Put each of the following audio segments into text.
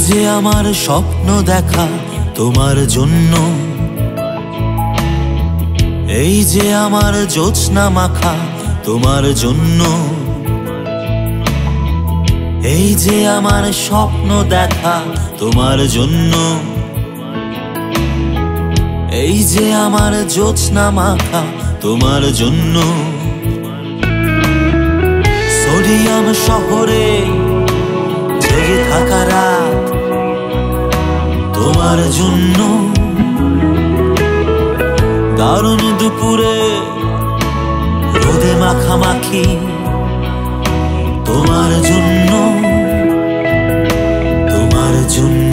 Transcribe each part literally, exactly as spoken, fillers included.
যে আমার স্বপ্ন দেখা তোমার জন্য, এই যে আমার জ্যোৎস্না মাখা তোমার জন্য, এই যে আমার স্বপ্ন দেখা তোমার জন্য, এই যে আমার জ্যোৎস্না মাখা তোমার জন্য। সোডিয়াম শহরে জেগে থাকা রাত তোমার জন্য, দারুণ দুপুরে রোদে মাখামাখি তোমার জন্য, তোমার জন্য।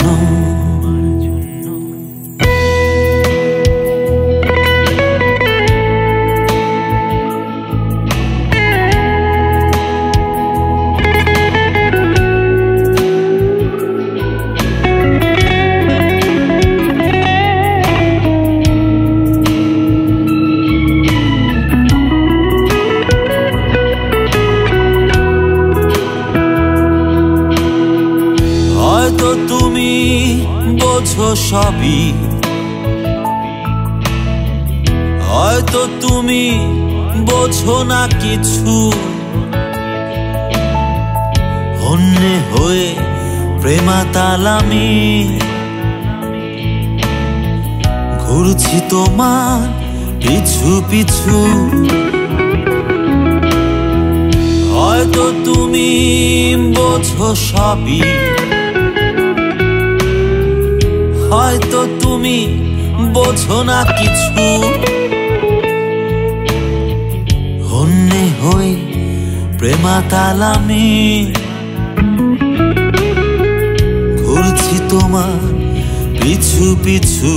হয়তো তুমি বোঝো সবই, হয়তো তুমি বোঝো না কিছু, হন্যে হয়ে প্রেমাতালামি ঘুরছি তোমার পিছু পিছু। হয়তো তুমি বোঝো সবই, হয়তো তুমি বোঝো না কিছু, হন্যে হয়ে প্রেমাতালামি ঘুরছি তোমার পিছু পিছু।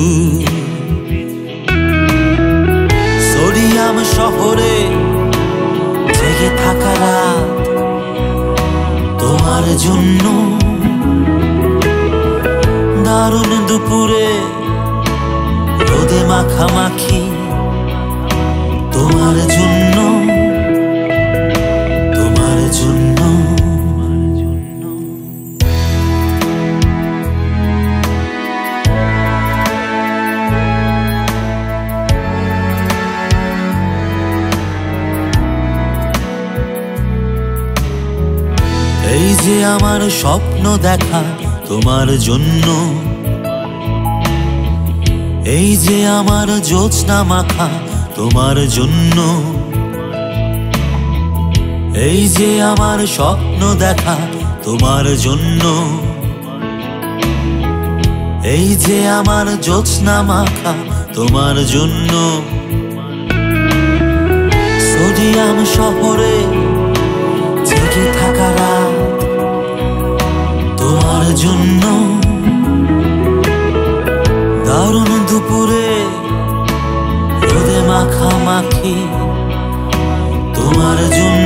সোডিয়াম শহরে জেগে থাকা রাত তোমার জন্য, দারুণ দুপুরে রোদে মাখামাখি তোমার জন্য, তোমার জন্য। এই যে আমার স্বপ্ন দেখা তোমার জন্য, এই যে আমার জ্যোৎস্না মাখা তোমার জন্য, এই যে আমার স্বপ্ন দেখা তোমার জন্য, এই যে আমার জ্যোৎস্না মাখা তোমার জন্য। সোডিয়াম শহরে জেগে থাকা রাত তোমার জন্য, দারুণ দুপুরে রোদে মাখামাখি তোমার জন্য।